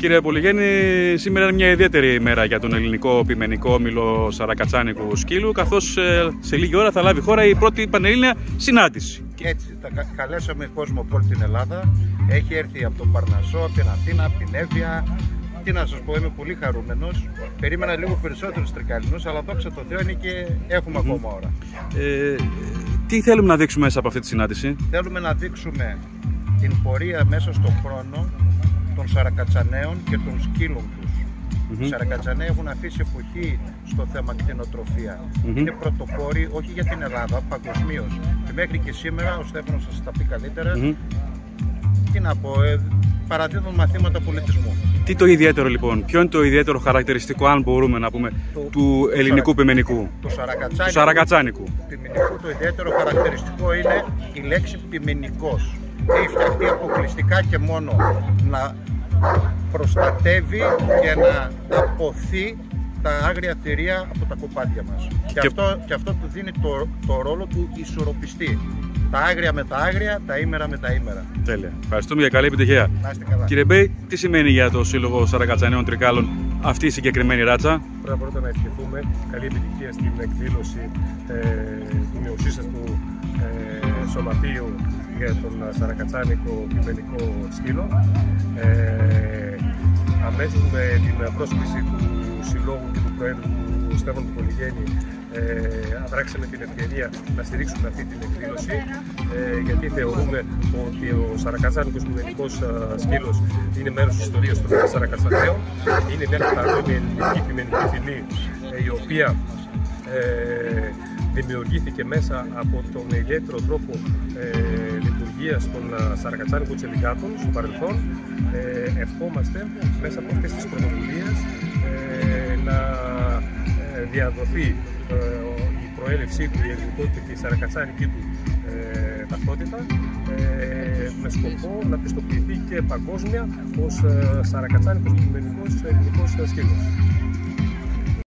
Κύριε Πολυγέννη, σήμερα είναι μια ιδιαίτερη ημέρα για τον ελληνικό πειμενικό όμιλο σαρακατσάνικου σκύλου, καθώς σε λίγη ώρα θα λάβει χώρα η πρώτη πανελλήνια συνάντηση. Έτσι, καλέσαμε κόσμο από όλη την Ελλάδα. Έχει έρθει από τον Παρνασσό, από την Αθήνα, από την Εύβοια. Τι να σας πω, είμαι πολύ χαρούμενος. Περίμενα λίγο περισσότερους τρικαλινούς, αλλά δόξα τω Θεώ είναι και έχουμε ακόμα ώρα. Τι θέλουμε να δείξουμε μέσα από αυτή τη συνάντηση? Θέλουμε να δείξουμε την πορεία μέσα στον χρόνο των Σαρακατσαναίων και των σκύλων τους. Οι Σαρακατσαναίοι έχουν αφήσει εποχή στο θέμα κτηνοτροφία. Είναι πρωτοπόροι όχι για την Ελλάδα, παγκοσμίως. Και μέχρι και σήμερα, ο Στέφανος θα σας τα πει καλύτερα, τι να πω, παραδίδουν μαθήματα πολιτισμού. Τι το ιδιαίτερο λοιπόν, ποιο είναι το ιδιαίτερο χαρακτηριστικό, αν μπορούμε να πούμε, του ελληνικού πειμενικού, του σαρακατσάνικου? Πειμενικού, το ιδιαίτερο χαρακτηριστικό είναι η λέξη πειμενικός. Έχει φτιαχτεί αποκλειστικά και μόνο να προστατεύει και να αποθεί τα άγρια θηρία από τα κοπάδια μας. Και αυτό του δίνει το ρόλο του ισορροπιστή. Τα άγρια με τα άγρια, τα ήμερα με τα ήμερα. Τέλεια. Ευχαριστούμε για καλή επιτυχία. Να είστε καλά. Κύριε Μπέι, τι σημαίνει για το Σύλλογο Σαρακατσαναίων Τρικάλων αυτή η συγκεκριμένη ράτσα? Πρώτα να ευχηθούμε καλή επιτυχία στην εκδήλωση του νεοσύστατου σωματείου για τον σαρακατσάνικο πειμενικό σκύλο. Αμέσως με την πρόσκληση του Συλλόγου και του Προέδρου του Στέφανου του Πολυγέννη αδράξαμε την ευκαιρία να στηρίξουμε αυτή την εκδήλωση, γιατί θεωρούμε ότι ο σαρακατσάνικος πειμενικός σκύλος είναι μέρος της ιστορίας των Σαρακατσαναίων. Είναι μια καθαρόνια ελληνική πειμενική φυλή, η οποία δημιουργήθηκε μέσα από τον ιδιαίτερο τρόπο λειτουργίας των σαρακατσάνικων τσελικάτων στο παρελθόν. Ευχόμαστε μέσα από αυτές τις πρωτοβουλίες να διαδοθεί η προέλευσή του, η ελληνικότητα και η σαρακατσάνικη του ταυτότητα, με σκοπό να πιστοποιηθεί και παγκόσμια ως σαρακατσάνικος πειμενικός ελληνικός σκύλος.